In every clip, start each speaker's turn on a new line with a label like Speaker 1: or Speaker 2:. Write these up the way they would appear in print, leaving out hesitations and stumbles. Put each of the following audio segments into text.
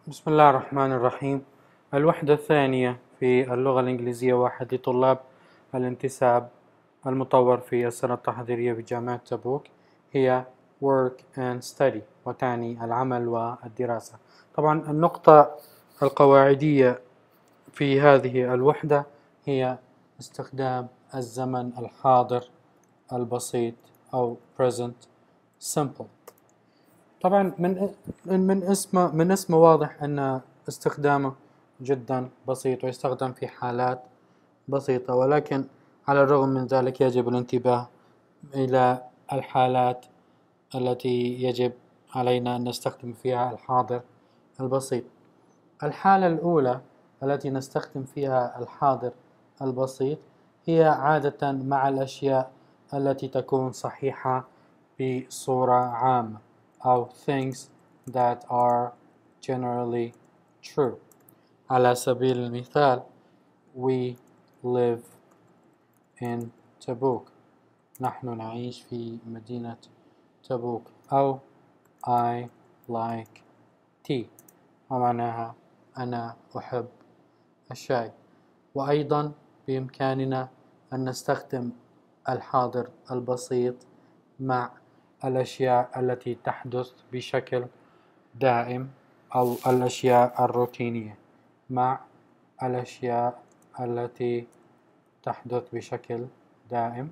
Speaker 1: بسم الله الرحمن الرحيم. الوحدة الثانية في اللغة الإنجليزية واحد لطلاب الانتساب المطور في السنة التحضيرية بجامعة تبوك هي work and study، وتعني العمل والدراسة. طبعا النقطة القواعدية في هذه الوحدة هي استخدام الزمن الحاضر البسيط أو present simple. طبعا من اسمه واضح أن استخدامه جدا بسيط ويستخدم في حالات بسيطة، ولكن على الرغم من ذلك يجب الانتباه إلى الحالات التي يجب علينا أن نستخدم فيها الحاضر البسيط. الحالة الأولى التي نستخدم فيها الحاضر البسيط هي عادة مع الأشياء التي تكون صحيحة بصورة عامة أو things that are generally true. على سبيل المثال we live in تبوك، نحن نعيش في مدينة تبوك، أو I like tea، ومعناها أنا أحب الشاي. وأيضا بإمكاننا أن نستخدم الحاضر البسيط مع الأشياء التي تحدث بشكل دائم أو الأشياء الروتينية، مع الأشياء التي تحدث بشكل دائم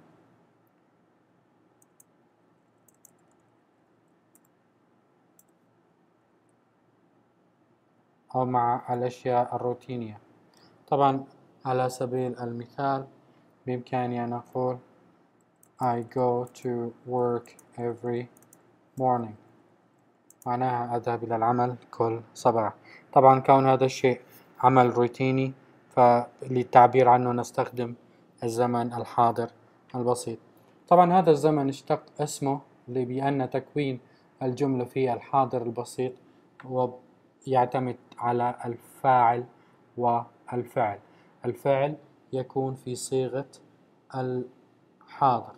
Speaker 1: أو مع الأشياء الروتينية. طبعا على سبيل المثال بإمكاني أن أقول I go to work every morning، معناها أذهب إلى العمل كل صباح. طبعا كون هذا الشيء عمل روتيني، فللتعبير عنه نستخدم الزمن الحاضر البسيط. طبعا هذا الزمن اشتق اسمه بأن تكوين الجملة في الحاضر البسيط ويعتمد على الفاعل والفعل. الفعل يكون في صيغة الحاضر،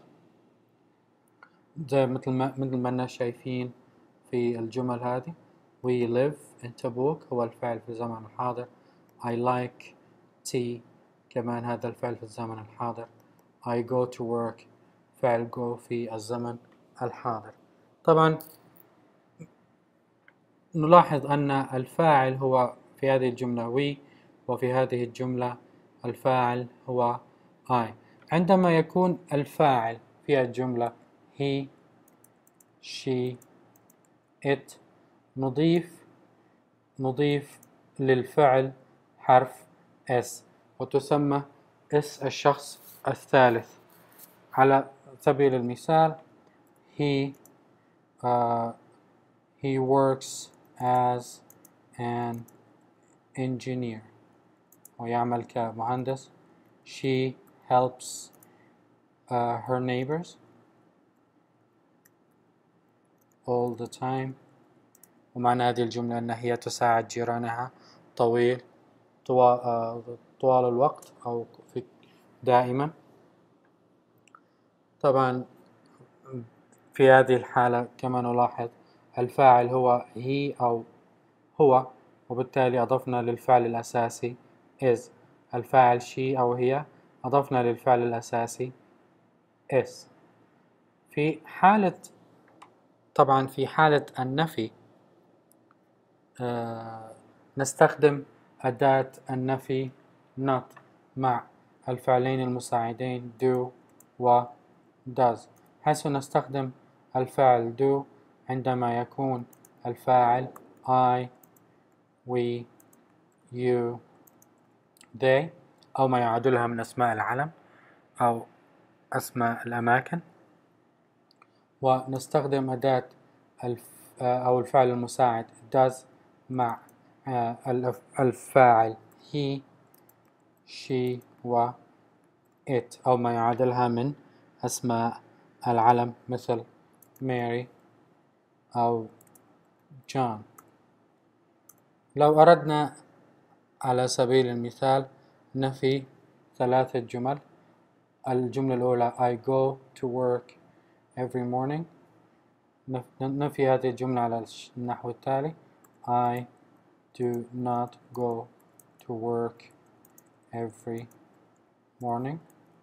Speaker 1: زي مثل ما شايفين في الجمل هذه. we live in تبوك هو الفعل في الزمن الحاضر. I like tea كمان هذا الفعل في الزمن الحاضر. I go to work فعل go في الزمن الحاضر. طبعا نلاحظ أن الفاعل هو في هذه الجملة we، وفي هذه الجملة الفاعل هو I. عندما يكون الفاعل في الجملة he she it، نضيف للفعل حرف S، وتسمى اس الشخص الثالث. على سبيل المثال he he works as an engineer، ويعمل كمهندس. she helps her neighbors all the time، ومعنى هذه الجملة أن هي تساعد جيرانها طوال الوقت أو دائما. طبعا في هذه الحالة كما نلاحظ الفاعل هو he أو هو، وبالتالي أضفنا للفعل الأساسي is. الفاعل she أو هي، أضفنا للفعل الأساسي is. طبعا في حالة النفي نستخدم أداة النفي not مع الفعلين المساعدين do و does، حيث نستخدم الفعل do عندما يكون الفاعل I we you they، أو ما يعادلها من أسماء العلم أو أسماء الأماكن. ونستخدم أداة أو الفعل المساعد does مع الفاعل he she و it، أو ما يعادلها من أسماء العلم مثل ماري أو جون. لو أردنا على سبيل المثال نفي 3 جمل، الجملة الأولى I go to work every morning، نفي هذه الجملة على النحو التالي: I do not go to work every morning.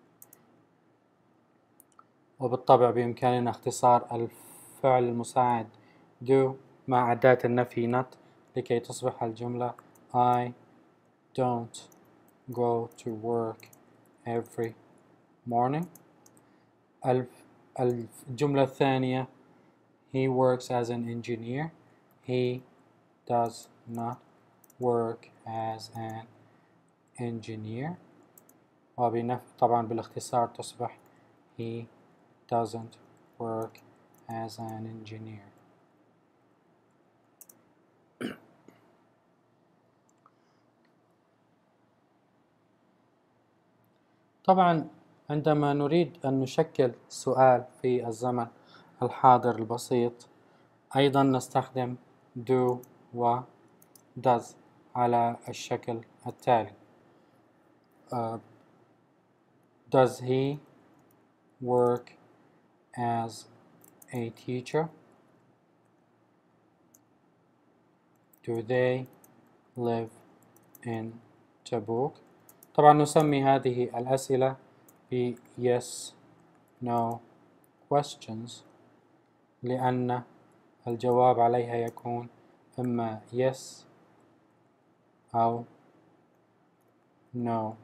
Speaker 1: وبالطبع بإمكاننا اختصار الفعل المساعد do مع أداة النفي not لكي تصبح الجملة I don't go to work every morning. الجملة الثانية he works as an engineer. He does not work as an engineer. طبعا بالاختصار تصبح he doesn't work as an engineer. طبعا عندما نريد أن نشكل سؤال في الزمن الحاضر البسيط أيضا نستخدم do و does على الشكل التالي. Does he work as a teacher? Do they live in Tabuk? طبعا نسمي هذه الأسئلة ب yes no questions لأن الجواب عليها يكون إما yes أو no.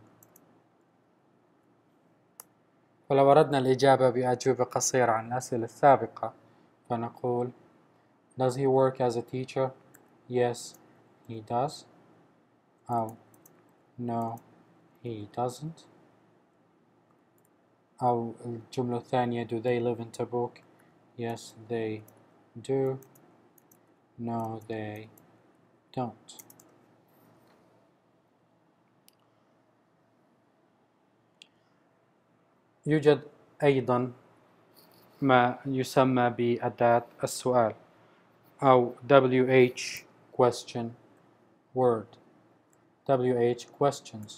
Speaker 1: ولو أردنا الإجابة بأجوبة قصيرة عن الأسئلة السابقة فنقول Does he work as a teacher? Yes, he does. أو No, he doesn't. أو الجملة الثانية Do they live in Tabuk? Yes, they do. No, they don't. يوجد أيضا ما يسمى بأداة السؤال أو WH question word. WH questions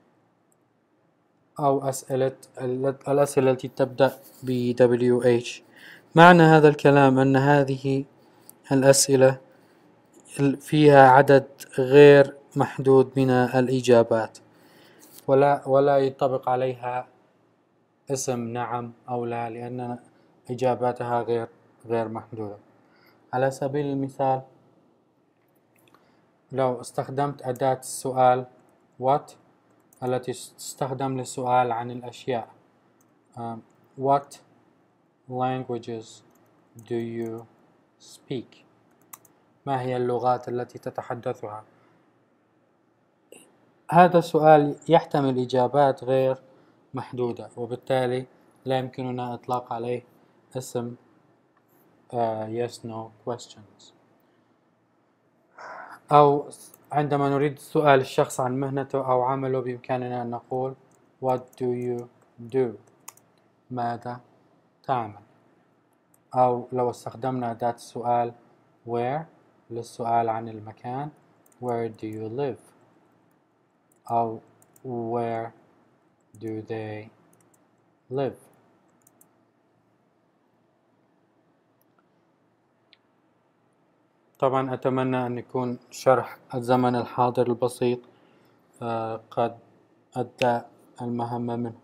Speaker 1: أو الأسئلة التي تبدأ ب WH. معنى هذا الكلام أن هذه الأسئلة فيها عدد غير محدود من الإجابات ولا ينطبق عليها اسم نعم أو لا لأن إجاباتها غير محدودة. على سبيل المثال لو استخدمت أداة السؤال what التي تستخدم للسؤال عن الأشياء what languages do you speak؟ ما هي اللغات التي تتحدثها؟ هذا السؤال يحتمل إجابات غير محدودة وبالتالي لا يمكننا إطلاق عليه اسم yes no questions. أو عندما نريد سؤال الشخص عن مهنته أو عمله بإمكاننا أن نقول what do you do؟ ماذا تعمل؟ أو لو استخدمنا أداة السؤال where للسؤال عن المكان where do you live؟ أو where do they live؟ طبعا أتمنى أن يكون شرح الزمن الحاضر البسيط قد أدى المهمة منه.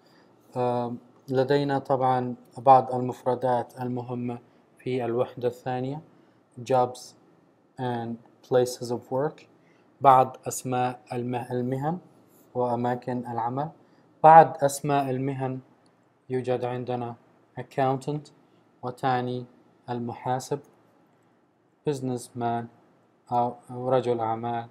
Speaker 1: لدينا طبعا بعض المفردات المهمة في الوحدة الثانية jobs and places of work، بعض أسماء المهن وأماكن العمل. بعض أسماء المهن يوجد عندنا accountant وتعني المحاسب businessman أو رجل أعمال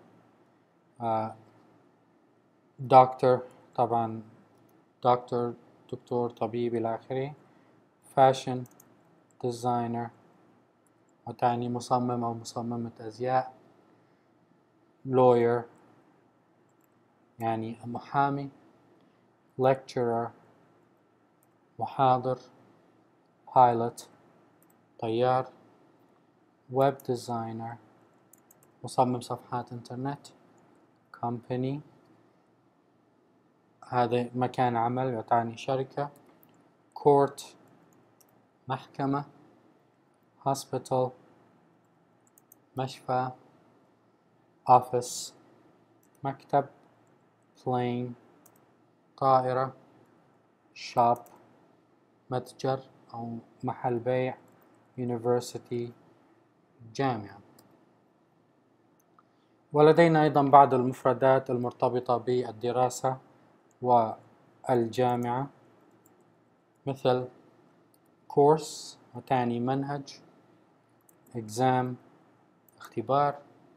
Speaker 1: doctor طبعا دكتور طبيب إلى آخره fashion designer وتعني مصمم أو مصممة أزياء lawyer يعني محامي lecturer محاضر pilot طيار web designer مصمم صفحات إنترنت company هذا مكان عمل يعتني شركة court محكمة hospital مشفى office مكتب، plane طائرة، shop متجر أو محل بيع، university جامعة. ولدينا أيضا بعض المفردات المرتبطة بالدراسة والجامعة مثل course وتعني منهج، exam اختبار،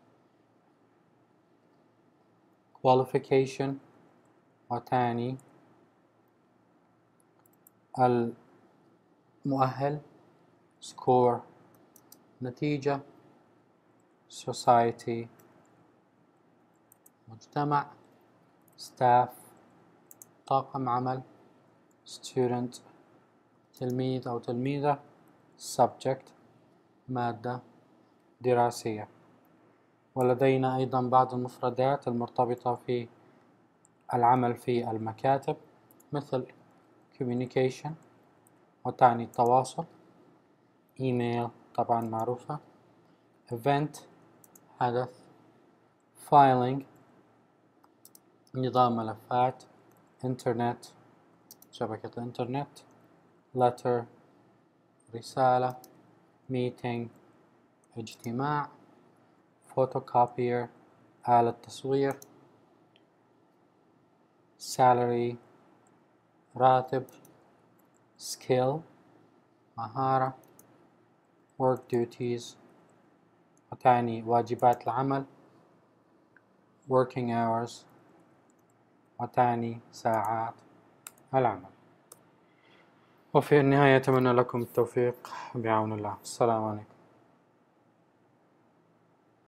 Speaker 1: qualification وتعني المؤهل، score نتيجة، society مجتمع، staff طاقم عمل، student تلميذ أو تلميذة، subject مادة دراسية. ولدينا أيضا بعض المفردات المرتبطة في العمل في المكاتب مثل communication وتعني التواصل، email طبعا معروفة، event حدث، filing نظام ملفات، internet شبكة الإنترنت، letter رسالة، meeting اجتماع، photocopier آلة تصوير، salary راتب، skill مهارة، work duties وتعني واجبات العمل، working hours وتعني ساعات العمل. وفي النهاية أتمنى لكم التوفيق بعون الله. السلام عليكم.